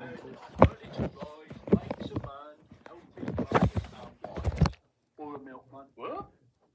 Or a milkman. What?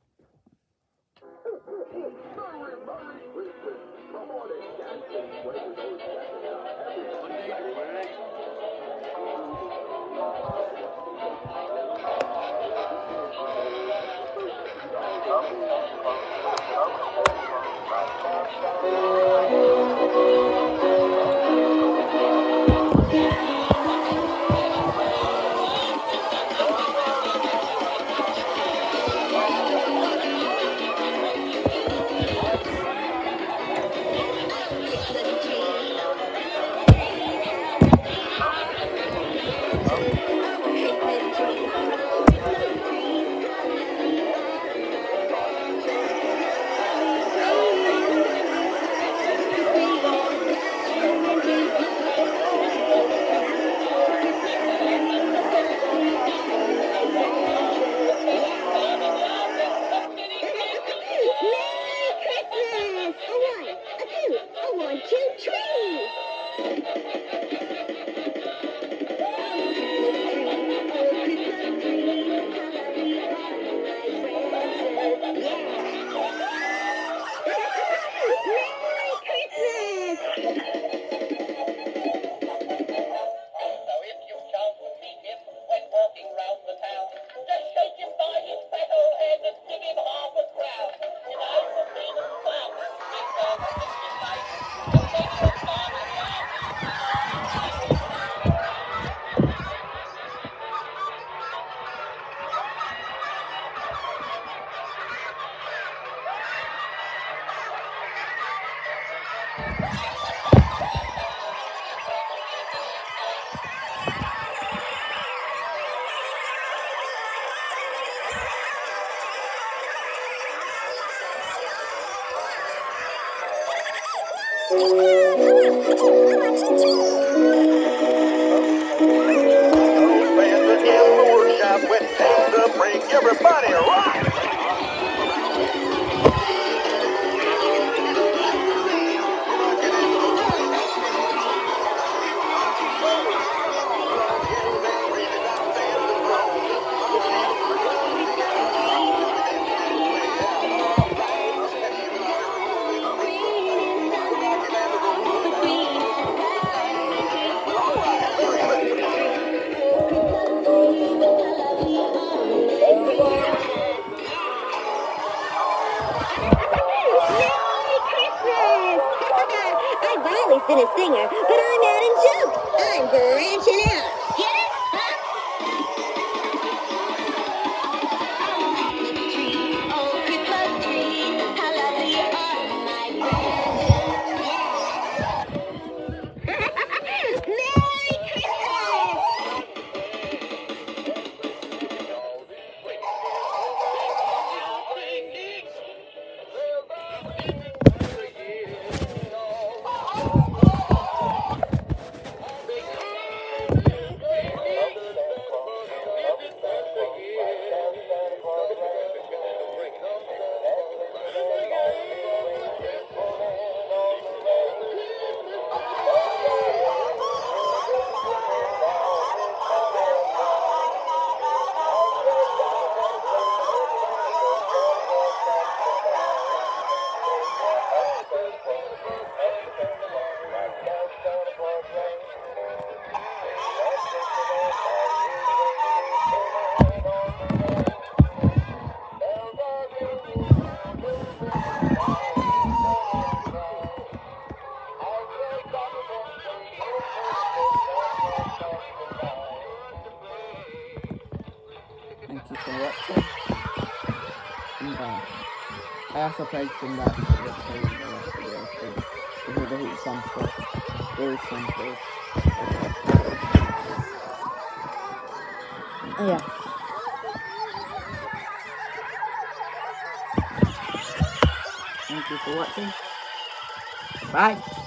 Everybody rock! Been a singer, but I'm adding jokes. I'm branching out. Get it? Christmas tree, oh Christmas tree, how lovely are my presents. Yeah. Merry Christmas! Thank you for watching. And I also played some that the Heat Santa. Those Santas. Yeah. Thank you for watching. Bye.